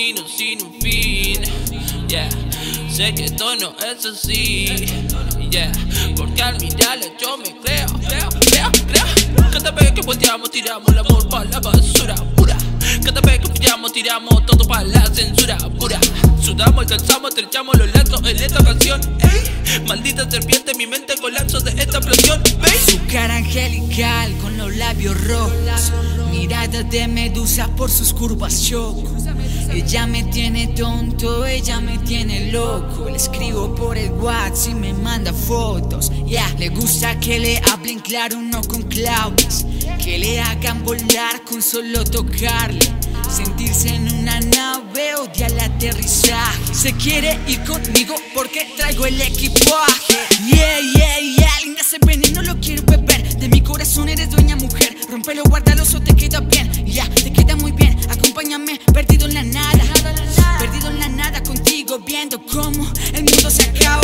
camino sin un fin. Yeah, sé que esto no es así. Yeah, porque al mirarla yo me creo. Cada vez que volteamos tiramos el amor pa' la basura pura. Cada vez que pillamos tiramos todo pa' la censura pura. Sudamos, calzamos, estrechamos los lazos en esta canción. Ey, maldita serpiente, mi mente colapso de esta explosión. ¿Veis? Su cara angelical con los labios rojos, mirada de medusa por sus curvas choco. Ella me tiene tonto, ella me tiene loco. Le escribo por el WhatsApp y me manda fotos. Le gusta que le hablen claro, no con claves, que le hagan volar con solo tocarle. Sentirse en una nave, odia el aterrizaje. Se quiere ir conmigo porque traigo el equipaje. Linda ese veneno lo quiero beber. De mi corazón eres dueña mujer. Rómpelo, guárdalo, eso te queda bien. Te queda muy bien, acompáñame, perdido en la nada. Perdido en la nada contigo, viendo cómo el mundo se acaba.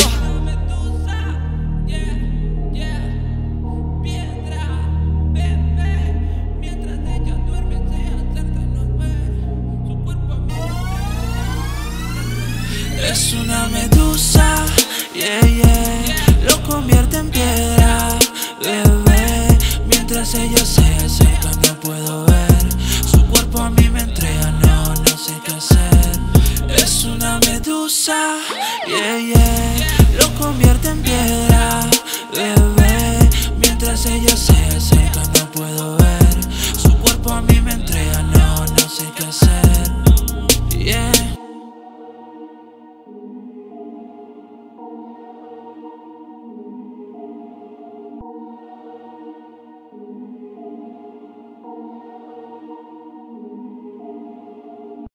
Es una medusa, lo convierte en piedra, bebé. Mientras ella se acerca no puedo ver. Su cuerpo a mí me entrega, no sé qué hacer. Es una medusa, lo convierte en piedra,